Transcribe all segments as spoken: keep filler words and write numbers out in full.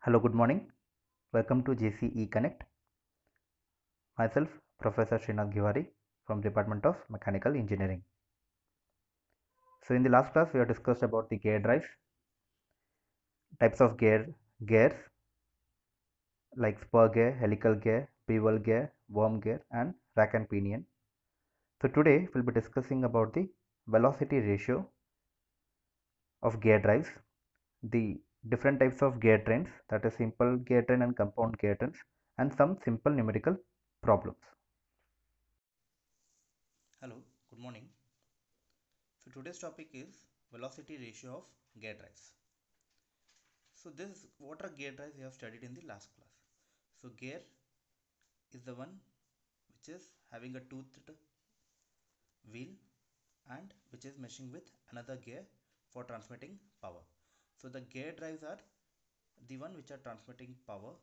Hello, good morning. Welcome to J C E Connect. Myself, Professor Srinath Giwari from Department of Mechanical Engineering. So, in the last class, we have discussed about the gear drives, types of gear gears like spur gear, helical gear, bevel gear, worm gear, and rack and pinion. So, today we'll be discussing about the velocity ratio of gear drives, the different types of gear trains, that is simple gear train and compound gear trains, and some simple numerical problems. Hello, good morning. So today's topic is velocity ratio of gear drives. So this is what are gear drives we have studied in the last class. So gear is the one which is having a toothed wheel and which is meshing with another gear for transmitting power. So the gear drives are the one which are transmitting power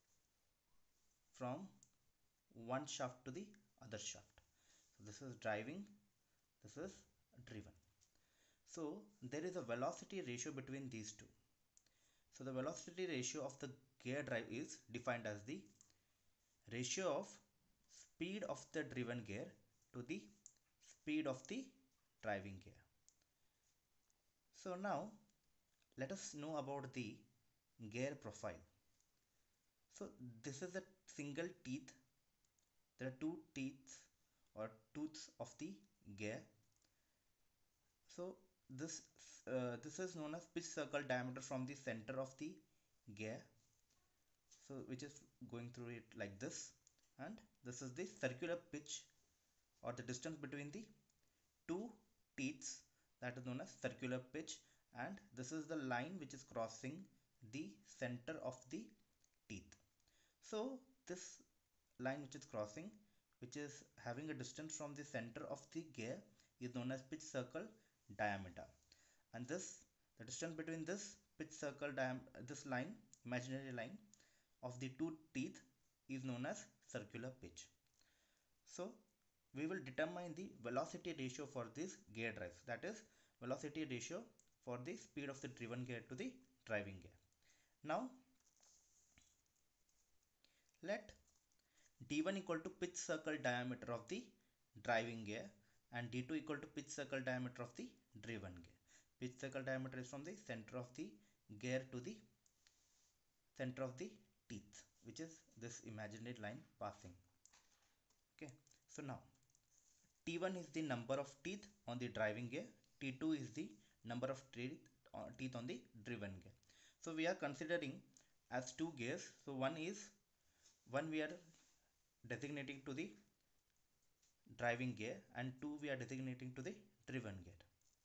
from one shaft to the other shaft. So this is driving, this is driven. So there is a velocity ratio between these two. So the velocity ratio of the gear drive is defined as the ratio of speed of the driven gear to the speed of the driving gear. So now let us know about the gear profile. So this is a single teeth. There are two teeth or tooths of the gear. So this uh, this is known as pitch circle diameter from the center of the gear, so which is going through it like this, and this is the circular pitch or the distance between the two teeths, that is known as circular pitch, and this is the line which is crossing the center of the teeth. So this line which is crossing, which is having a distance from the center of the gear, is known as pitch circle diameter, and this the distance between this pitch circle diam this line, imaginary line of the two teeth, is known as circular pitch. So we will determine the velocity ratio for these gear drives, that is velocity ratio for the speed of the driven gear to the driving gear. Now let d one equal to pitch circle diameter of the driving gear and d two equal to pitch circle diameter of the driven gear. Pitch circle diameter is from the center of the gear to the center of the teeth, which is this imaginary line passing. Okay, so now T one is the number of teeth on the driving gear, T two is the number of teeth uh, teeth on the driven gear. So we are considering as two gears. So one is one we are designating to the driving gear and two we are designating to the driven gear.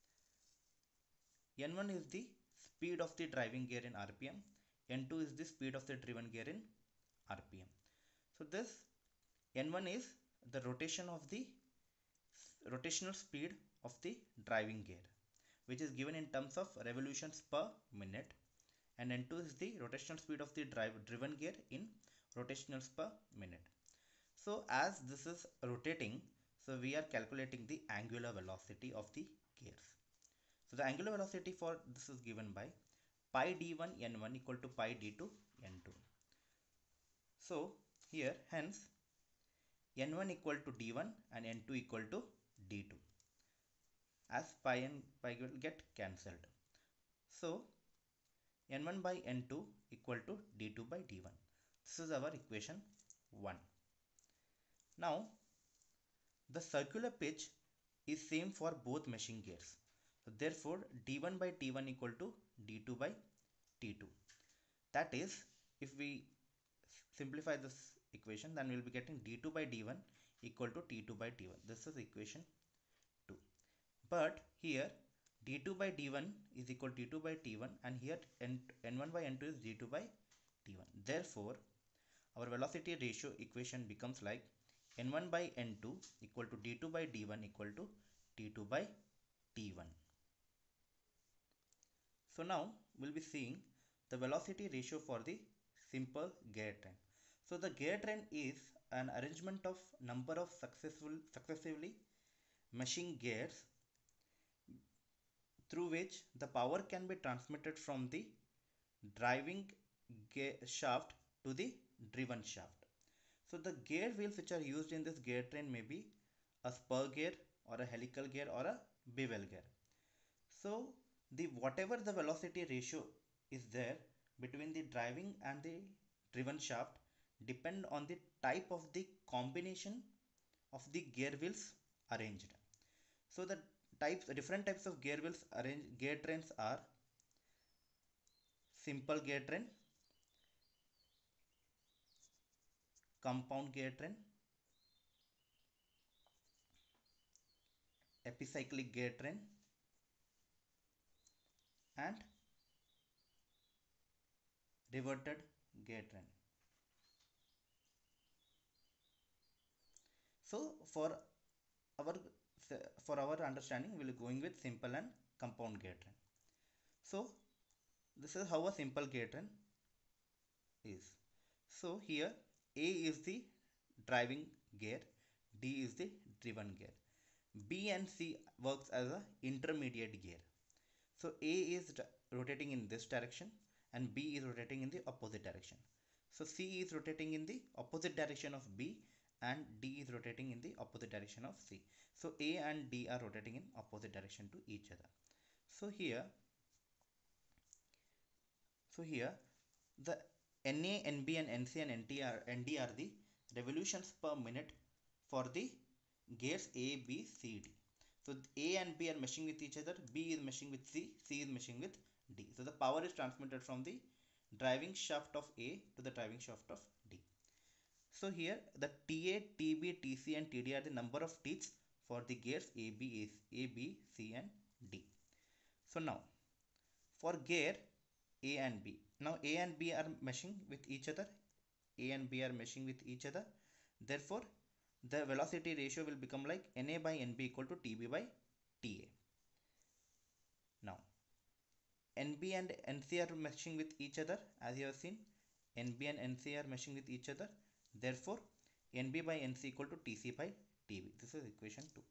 N one is the speed of the driving gear in R P M, N two is the speed of the driven gear in R P M. So this N one is the rotation of the rotational speed of the driving gear, which is given in terms of revolutions per minute, and N two is the rotational speed of the drive driven gear in rotationals per minute. So as this is rotating, so we are calculating the angular velocity of the gears. So the angular velocity for this is given by pi d one n one equal to pi d two n two. So here hence n one equal to d one and n two equal to d two, as pi and pi will get cancelled. So n one by n two equal to d two by d one. This is our equation one. Now the circular pitch is same for both meshing gears. So therefore d one by t one equal to d two by t two. That is, if we simplify this equation, then we will be getting d two by d one equal to t two by t one. This is equation two. But here d two by d one is equal to d two by t one, and here n, n1 by n two is d two by t one. Therefore our velocity ratio equation becomes like n one by n two equal to d two by d one equal to t two by t one. So now we'll be seeing the velocity ratio for the simple gear train. So the gear train is an arrangement of number of successful successively meshing gears through which the power can be transmitted from the driving shaft to the driven shaft. So the gear wheels which are used in this gear train may be a spur gear or a helical gear or a bevel gear. So the whatever the velocity ratio is there between the driving and the driven shaft depend on the type of the combination of the gear wheels arranged. So the types, different types of gear wheels arranged gear trains are simple gear train, compound gear train, epicyclic gear train, and reverted gear train. So for our for our understanding, we will going with simple and compound gear train. So this is how a simple gear train is. So here A is the driving gear, D is the driven gear. B and C works as a intermediate gear. So A is rotating in this direction and B is rotating in the opposite direction. So C is rotating in the opposite direction of B and D is rotating in the opposite direction of C. So A and D are rotating in opposite direction to each other. So here, so here the N A, N B and N C and N T are, N D are the revolutions per minute for the gears A, B, C, D. So A and B are meshing with each other, B is meshing with C, C is meshing with D. So the power is transmitted from the driving shaft of A to the driving shaft of D. So here the T A, T B, T C and T D are the number of teeth for the gears A, B, A, B, C and D. So now for gear A and B. Now A and B are meshing with each other. A and B are meshing with each other. Therefore, the velocity ratio will become like N A by N B equal to T B by T A. Now, N B and N C are meshing with each other as you have seen. N B and N C are meshing with each other. Therefore, N B by N C equal to T C by T B. This is equation two.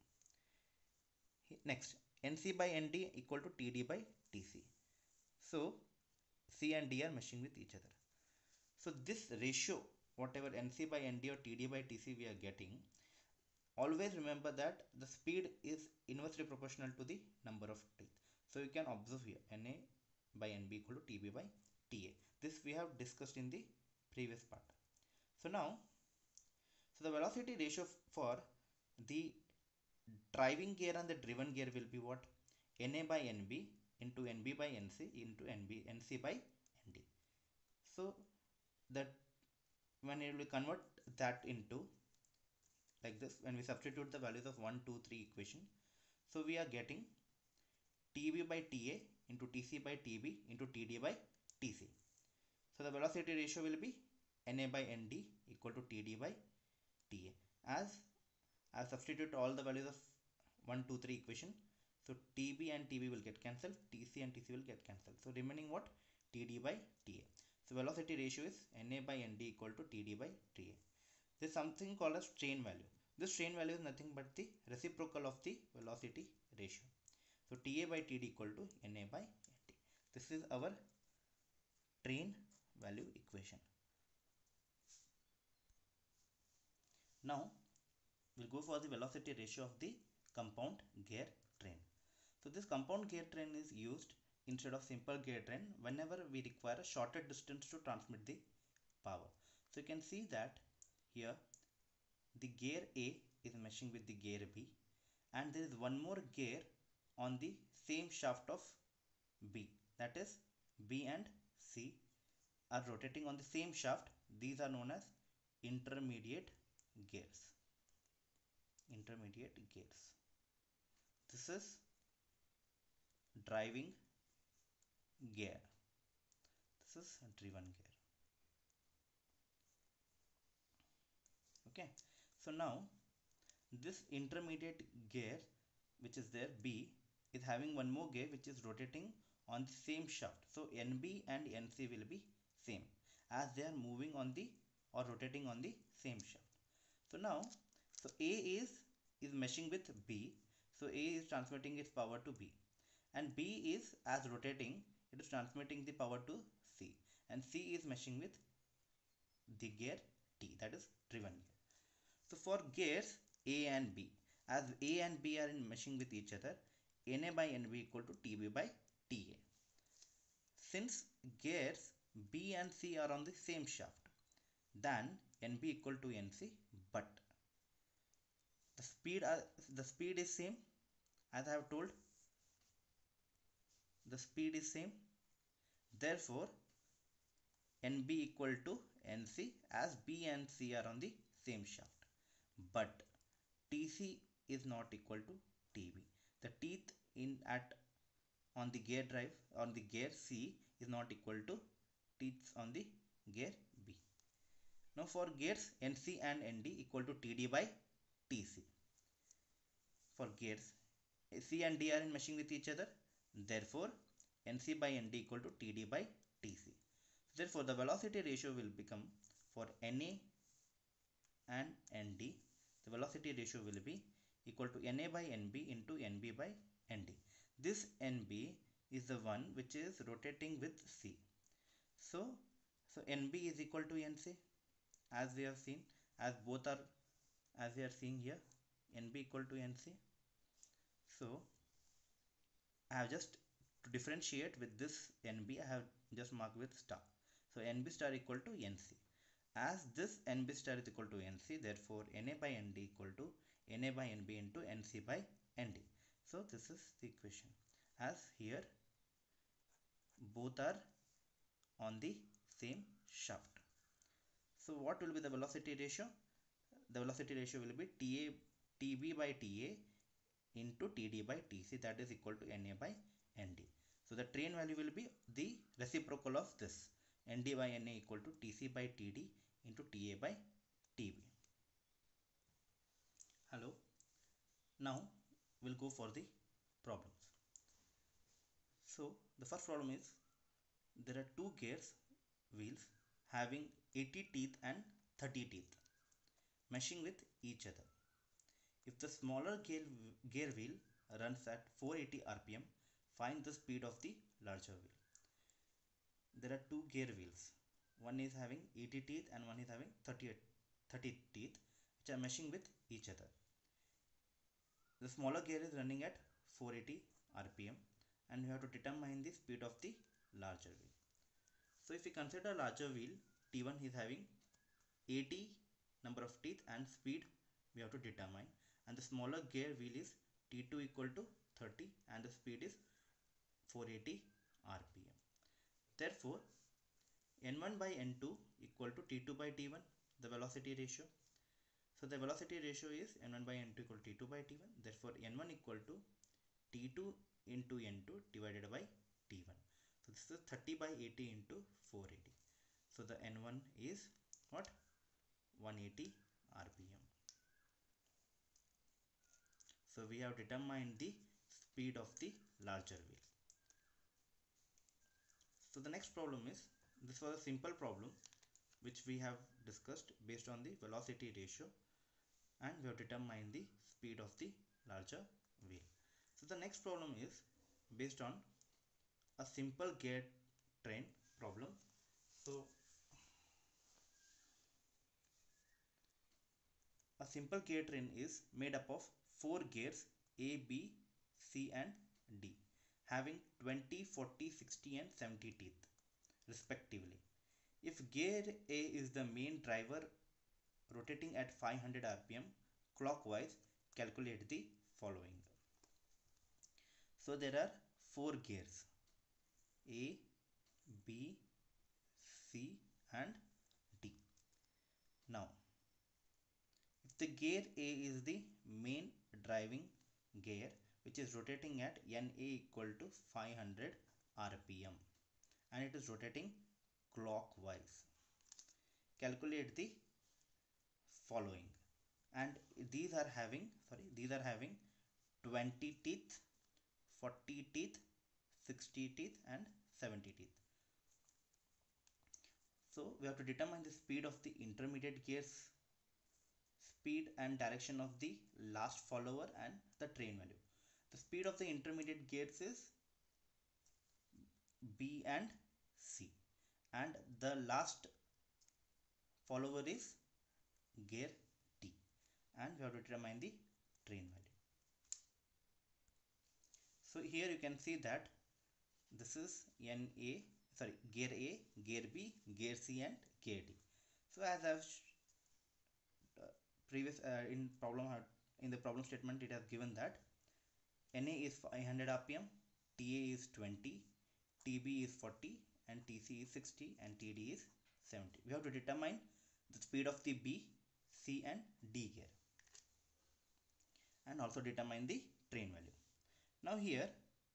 Next, N C by N D equal to T D by T C. So, C and D are meshing with each other. So this ratio, whatever N C by N D or T D by T C we are getting, always remember that the speed is inversely proportional to the number of teeth. So you can observe here N A by N B equal to T B by T A. This we have discussed in the previous part. So now, so the velocity ratio for the driving gear and the driven gear will be what? N A by N B into N B by N C into N B N C by N D. So that when you will convert that into like this, when we substitute the values of one, two, three equation, so we are getting T B by T A into T C by T B into T D by T C. So the velocity ratio will be N A by N D equal to T D by T A. As I substitute all the values of one, two, three equation, so T B and T B will get cancelled, T C and T C will get cancelled. So remaining what? T D by T A. So velocity ratio is N A by N D equal to T D by T A. There is something called as strain value. This strain value is nothing but the reciprocal of the velocity ratio. So T A by T D equal to N A by N D. This is our strain value equation. Now we'll go for the velocity ratio of the compound gear train. So this compound gear train is used instead of simple gear train whenever we require a shorter distance to transmit the power. So you can see that here the gear A is meshing with the gear B and there is one more gear on the same shaft of B, that is B and C are rotating on the same shaft. These are known as intermediate gears. Intermediate gears. This is driving gear. This is driven gear. Okay. So now this intermediate gear which is there B is having one more gear which is rotating on the same shaft. So N B and N C will be same as they are moving on the or rotating on the same shaft. So now, so A is is meshing with B. So A is transmitting its power to B and B is as rotating, it is transmitting the power to C and C is meshing with the gear T, that is driven gear. So for gears A and B, as A and B are in meshing with each other, N A by N B equal to T B by T A. Since gears B and C are on the same shaft, then N B equal to N C, but the speed are, the speed is same, as I have told, the speed is same. Therefore, N B equal to N C, as B and C are on the same shaft. But T C is not equal to T B. The teeth in at on the gear drive on the gear C is not equal to teeth on the gear B. Now for gears N C and N D equal to T D by T C. For gears C and D are in meshing with each other, therefore N C by N D equal to T D by T C. Therefore the velocity ratio will become, for N A and N D, the velocity ratio will be equal to N A by N B into N B by N D. This N B is the one which is rotating with C. So, so N B is equal to N C, as we have seen, as both are, as we are seeing here, N B equal to N C. So I have just to differentiate with this N B, I have just marked with star. So N B star equal to N C. As this N B star is equal to N C, therefore N A by N D equal to N A by N B into N C by N D. So this is the equation, as here both are on the same shaft. So what will be the velocity ratio? The velocity ratio will be T A, T B by T A into T D by T C, that is equal to N A by N D. So the train value will be the reciprocal of this, N D by N A equal to T C by T D into T A by T B. Hello. Now we'll go for the problems. So the first problem is, there are two gears wheels having eighty teeth and thirty teeth meshing with each other. If the smaller gear, gear wheel runs at four hundred eighty R P M, find the speed of the larger wheel. There are two gear wheels. One is having eighty teeth and one is having thirty, thirty teeth, which are meshing with each other. The smaller gear is running at four hundred eighty R P M, and you have to determine the speed of the larger wheel. So if we consider larger wheel, T one is having eighty number of teeth and speed we have to determine, and the smaller gear wheel is T two equal to thirty and the speed is four hundred eighty R P M. Therefore N one by N two equal to T two by T one, the velocity ratio. So the velocity ratio is N one by N two equal to T two by T one. Therefore N one equal to T two into N two divided by T one. So this is thirty by eighty into four hundred eighty. So the N one is what? one hundred eighty R P M. So we have determined the speed of the larger wheel. So the next problem is, this was a simple problem which we have discussed based on the velocity ratio, and we have determined the speed of the larger wheel. So the next problem is based on a simple gear train problem. So a simple gear train is made up of four gears A, B, C and D, having twenty, forty, sixty and seventy teeth respectively. If gear A is the main driver rotating at five hundred R P M clockwise, calculate the following. So there are four gears A, B, C and D. Now if the gear A is the main driving gear which is rotating at N A equal to five hundred R P M and it is rotating clockwise, calculate the following. And these are having sorry these are having twenty teeth, forty teeth, sixty teeth and seventy teeth. So we have to determine the speed of the intermediate gears, speed and direction of the last follower and the train value. The speed of the intermediate gears is B and C, and the last follower is gear T, and we have to determine the train value. So here you can see that this is N A, sorry, gear A, gear B, gear C, and gear D. So as I've uh, previous uh, in problem in the problem statement, it has given that N A is five hundred R P M, T A is twenty, T B is forty, and T C is sixty, and T D is seventy. We have to determine the speed of the B, C, and D gear, and also determine the train value. Now here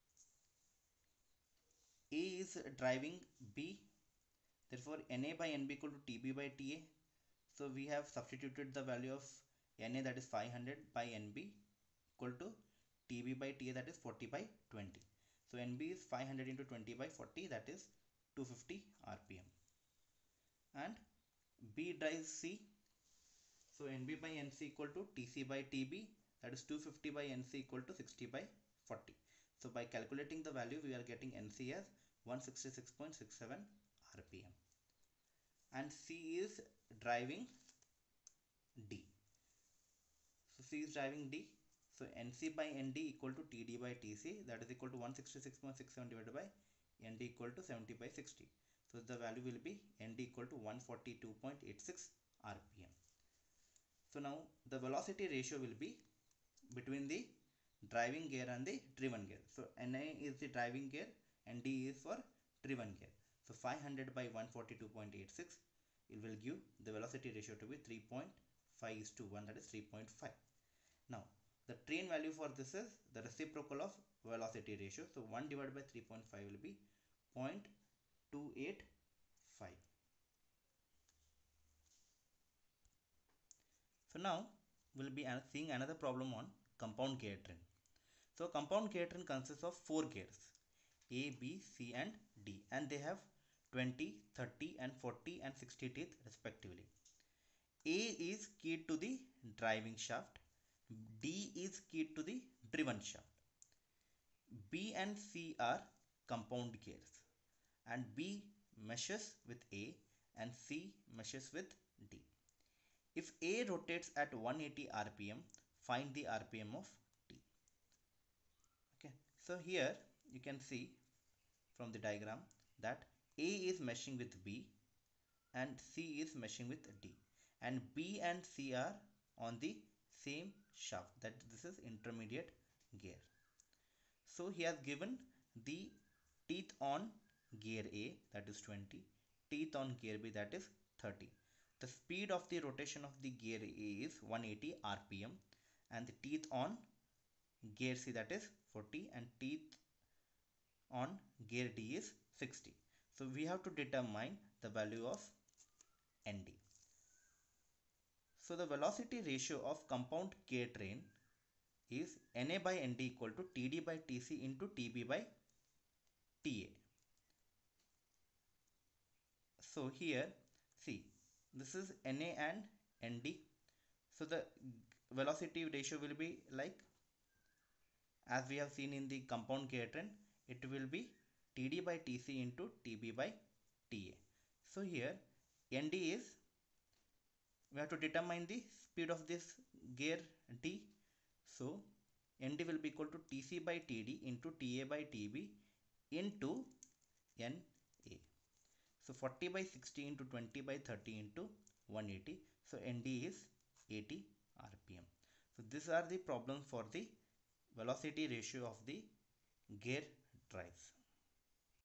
A is driving B, therefore N A by N B equal to T B by T A. So we have substituted the value of N A, that is five hundred, by N B equal to T B by T A, that is forty by twenty. So N B is five hundred into twenty by forty, that is two hundred fifty R P M. And B drives C. So N B by N C equal to T C by T B, that is two hundred fifty by N C equal to sixty by forty. So by calculating the value, we are getting N C as one hundred sixty-six point six seven R P M. And C is driving D. So C is driving D. So N C by N D equal to T D by T C, that is equal to one hundred sixty-six point six seven divided by N D equal to seventy by sixty. So the value will be N D equal to one hundred forty-two point eight six R P M. So now the velocity ratio will be between the driving gear and the driven gear. So N A is the driving gear and D is for driven gear. So five hundred by one hundred forty-two point eight six, it will give the velocity ratio to be three point five is to one, that is three point five. Now the train value for this is the reciprocal of velocity ratio. So one divided by three point five will be zero point two eight five. So now we'll be seeing another problem on compound gear train. So compound gear train consists of four gears, A, B, C, and D, and they have twenty, thirty, and forty and sixty teeth respectively. A is keyed to the driving shaft, D is keyed to the driven shaft. B and C are compound gears, and B meshes with A and C meshes with D. If A rotates at one hundred eighty R P M, find the R P M of T. Okay, so here you can see from the diagram that A is meshing with B and C is meshing with D, and B and C are on the same shaft, that this is intermediate gear. So he has given the teeth on gear A, that is twenty, teeth on gear B, that is thirty. The speed of the rotation of the gear A is one hundred eighty R P M, and the teeth on gear C, that is forty, and teeth on gear D is sixty. So we have to determine the value of N D. So the velocity ratio of compound gear train is N A by N D equal to T D by T C into T B by T A. So here see, this is N A and N D. So the velocity ratio will be like, as we have seen in the compound gear train, it will be T D by T C into T B by T A. So here N D is, we have to determine the speed of this gear D. So N D will be equal to T C by T D into T A by T B into N A. So forty by sixty into twenty by thirty into one hundred eighty. So N D is eighty R P M. So these are the problems for the velocity ratio of the gear drives.